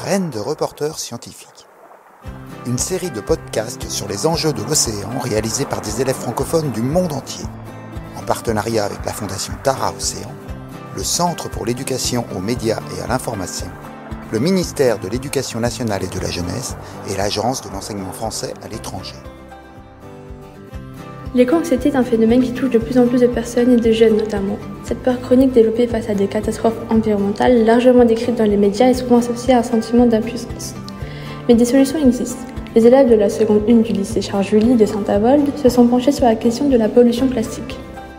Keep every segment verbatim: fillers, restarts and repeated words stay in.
Graines de reporters scientifiques. Une série de podcasts sur les enjeux de l'océan réalisés par des élèves francophones du monde entier, en partenariat avec la Fondation Tara Océan, le Centre pour l'éducation aux médias et à l'information, le ministère de l'Éducation nationale et de la jeunesse et l'Agence de l'enseignement français à l'étranger. L'éco-anxiété est un phénomène qui touche de plus en plus de personnes et de jeunes notamment. Cette peur chronique développée face à des catastrophes environnementales, largement décrite dans les médias, est souvent associée à un sentiment d'impuissance. Mais des solutions existent. Les élèves de la seconde une du lycée Charles-Julie de Saint-Avold se sont penchés sur la question de la pollution plastique.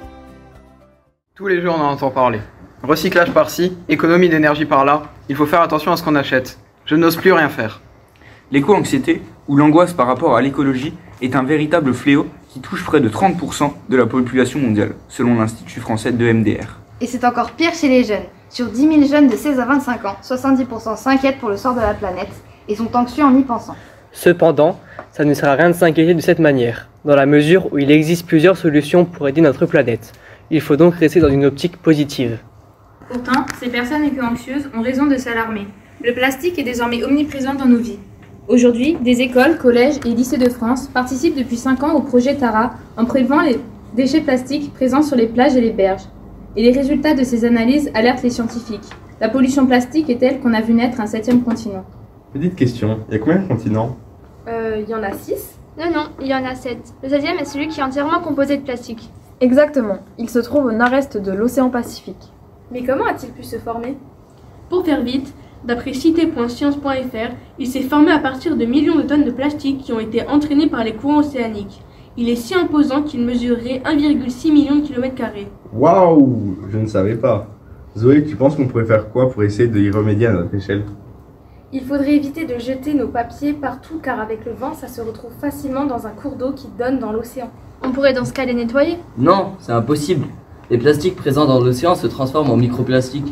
Tous les jours on en entend parler. Recyclage par-ci, économie d'énergie par-là, il faut faire attention à ce qu'on achète. Je n'ose plus rien faire. L'éco-anxiété, ou l'angoisse par rapport à l'écologie, est un véritable fléau qui touche près de trente pour cent de la population mondiale, selon l'Institut français de M D R. Et c'est encore pire chez les jeunes. Sur dix mille jeunes de seize à vingt-cinq ans, soixante-dix pour cent s'inquiètent pour le sort de la planète et sont anxieux en y pensant. Cependant, ça ne sert à rien de s'inquiéter de cette manière, dans la mesure où il existe plusieurs solutions pour aider notre planète. Il faut donc rester dans une optique positive. Pourtant, ces personnes éco-anxieuses ont raison de s'alarmer. Le plastique est désormais omniprésent dans nos vies. Aujourd'hui, des écoles, collèges et lycées de France participent depuis cinq ans au projet Tara en prélevant les déchets plastiques présents sur les plages et les berges. Et les résultats de ces analyses alertent les scientifiques. La pollution plastique est telle qu'on a vu naître un septième continent. Petite question, il y a combien de continents ? Euh, il y en a six ? Non, non, il y en a sept. Le septième est celui qui est entièrement composé de plastique. Exactement, il se trouve au nord-est de l'océan Pacifique. Mais comment a-t-il pu se former ? Pour faire vite, d'après cité point science point f r, il s'est formé à partir de millions de tonnes de plastique qui ont été entraînées par les courants océaniques. Il est si imposant qu'il mesurerait un virgule six million de kilomètres carrés. Waouh, je ne savais pas. Zoé, tu penses qu'on pourrait faire quoi pour essayer de y remédier à notre échelle ? Il faudrait éviter de jeter nos papiers partout car avec le vent, ça se retrouve facilement dans un cours d'eau qui donne dans l'océan. On pourrait dans ce cas les nettoyer ? Non, c'est impossible. Les plastiques présents dans l'océan se transforment en microplastiques.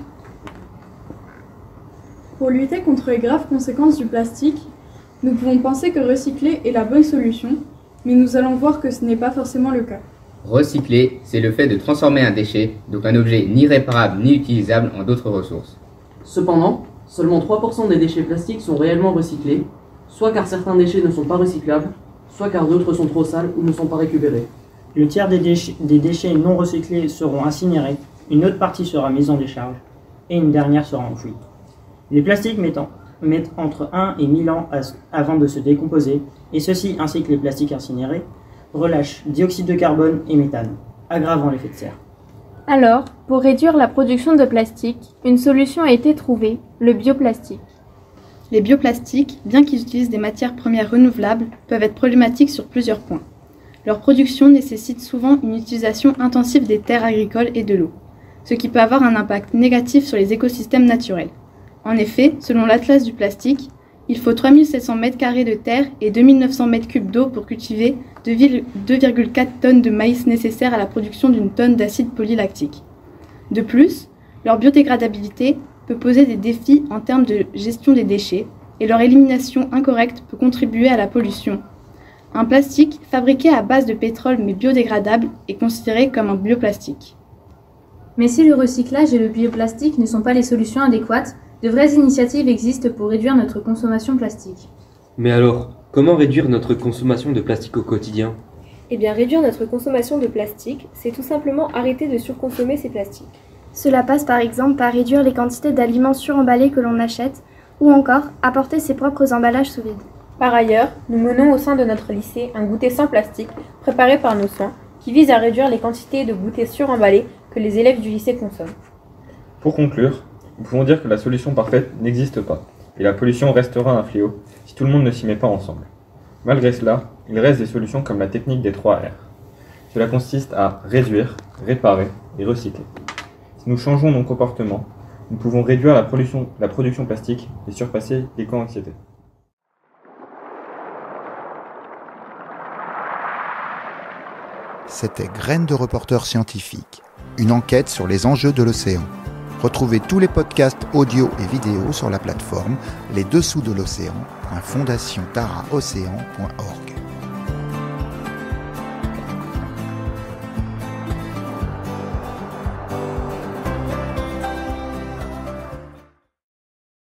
Pour lutter contre les graves conséquences du plastique, nous pouvons penser que recycler est la bonne solution, mais nous allons voir que ce n'est pas forcément le cas. Recycler, c'est le fait de transformer un déchet, donc un objet ni réparable ni utilisable, en d'autres ressources. Cependant, seulement trois pour cent des déchets plastiques sont réellement recyclés, soit car certains déchets ne sont pas recyclables, soit car d'autres sont trop sales ou ne sont pas récupérés. Le tiers des déchets, des déchets non recyclés seront incinérés, une autre partie sera mise en décharge, et une dernière sera enfouie. Les plastiques mettant, mettent entre un et mille ans à, avant de se décomposer, et ceux-ci, ainsi que les plastiques incinérés, relâchent dioxyde de carbone et méthane, aggravant l'effet de serre. Alors, pour réduire la production de plastique, une solution a été trouvée, le bioplastique. Les bioplastiques, bien qu'ils utilisent des matières premières renouvelables, peuvent être problématiques sur plusieurs points. Leur production nécessite souvent une utilisation intensive des terres agricoles et de l'eau, ce qui peut avoir un impact négatif sur les écosystèmes naturels. En effet, selon l'Atlas du plastique, il faut trois mille sept cents mètres carrés de terre et deux mille neuf cents mètres cubes d'eau pour cultiver deux virgule quatre tonnes de maïs nécessaires à la production d'une tonne d'acide polylactique. De plus, leur biodégradabilité peut poser des défis en termes de gestion des déchets et leur élimination incorrecte peut contribuer à la pollution. Un plastique fabriqué à base de pétrole mais biodégradable est considéré comme un bioplastique. Mais si le recyclage et le bioplastique ne sont pas les solutions adéquates, de vraies initiatives existent pour réduire notre consommation plastique. Mais alors, comment réduire notre consommation de plastique au quotidien ? Eh bien, réduire notre consommation de plastique, c'est tout simplement arrêter de surconsommer ces plastiques. Cela passe par exemple par réduire les quantités d'aliments suremballés que l'on achète, ou encore apporter ses propres emballages sous vide. Par ailleurs, nous menons au sein de notre lycée un goûter sans plastique préparé par nos soins, qui vise à réduire les quantités de goûters suremballés que les élèves du lycée consomment. Pour conclure, nous pouvons dire que la solution parfaite n'existe pas, et la pollution restera un fléau si tout le monde ne s'y met pas ensemble. Malgré cela, il reste des solutions comme la technique des trois R. Cela consiste à réduire, réparer et recycler. Si nous changeons nos comportements, nous pouvons réduire la pollution, la production plastique et surpasser l'éco-anxiété. C'était Graines de reporters scientifiques, une enquête sur les enjeux de l'océan. Retrouvez tous les podcasts audio et vidéo sur la plateforme les dessous de l'océan point fondation tara océan point org.